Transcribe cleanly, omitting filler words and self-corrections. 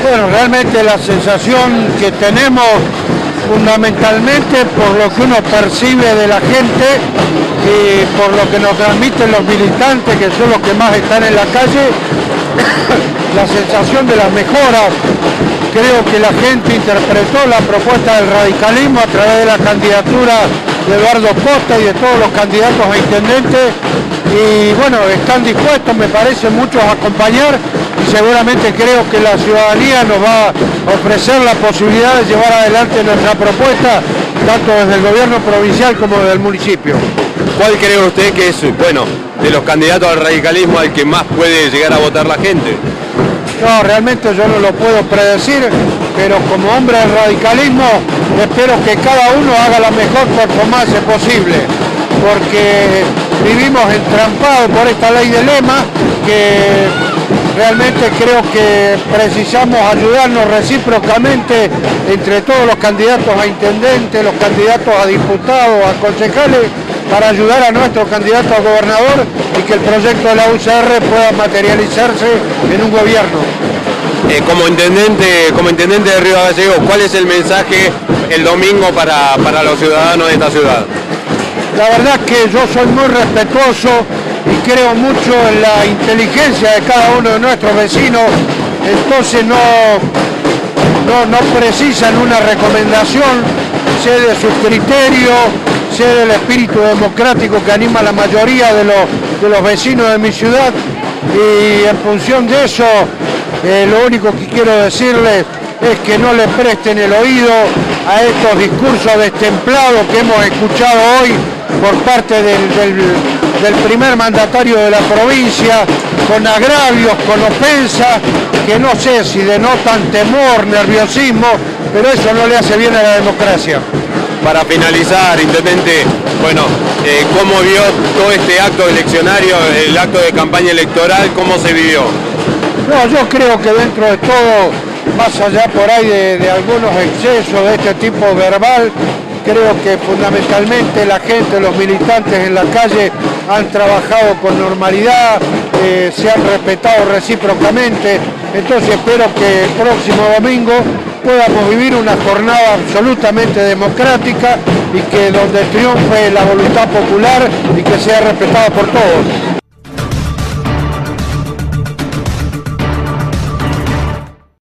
Bueno, realmente la sensación que tenemos fundamentalmente por lo que uno percibe de la gente y por lo que nos transmiten los militantes, que son los que más están en la calle, la sensación de las mejoras. Creo que la gente interpretó la propuesta del radicalismo a través de la candidatura de Eduardo Costa y de todos los candidatos a intendentes, y bueno, están dispuestos, me parece, muchos a acompañar, y seguramente creo que la ciudadanía nos va a ofrecer la posibilidad de llevar adelante nuestra propuesta, tanto desde el gobierno provincial como desde el municipio. ¿Cuál cree usted que es, bueno, de los candidatos al radicalismo al que más puede llegar a votar la gente? No, realmente yo no lo puedo predecir, pero como hombre del radicalismo espero que cada uno haga la mejor performance posible, porque vivimos entrampados por esta ley de lema que realmente creo que precisamos ayudarnos recíprocamente entre todos los candidatos a intendentes, los candidatos a diputados, a concejales, para ayudar a nuestro candidato a gobernador y que el proyecto de la UCR pueda materializarse en un gobierno. Como intendente de Río Gallegos, ¿cuál es el mensaje el domingo para los ciudadanos de esta ciudad? La verdad que yo soy muy respetuoso y creo mucho en la inteligencia de cada uno de nuestros vecinos, entonces no precisan una recomendación, sé de sus criterios, sé del espíritu democrático que anima a la mayoría de los vecinos de mi ciudad, y en función de eso lo único que quiero decirles es que no le presten el oído a estos discursos destemplados que hemos escuchado hoy por parte del primer mandatario de la provincia, con agravios, con ofensas, que no sé si denotan temor, nerviosismo, pero eso no le hace bien a la democracia. Para finalizar, intendente, bueno, ¿cómo vio todo este acto eleccionario, el acto de campaña electoral, cómo se vivió? No, yo creo que dentro de todo, más allá por ahí de algunos excesos de este tipo verbal, creo que fundamentalmente la gente, los militantes en la calle han trabajado con normalidad, se han respetado recíprocamente, entonces espero que el próximo domingo podamos vivir una jornada absolutamente democrática y que donde triunfe la voluntad popular y que sea respetada por todos.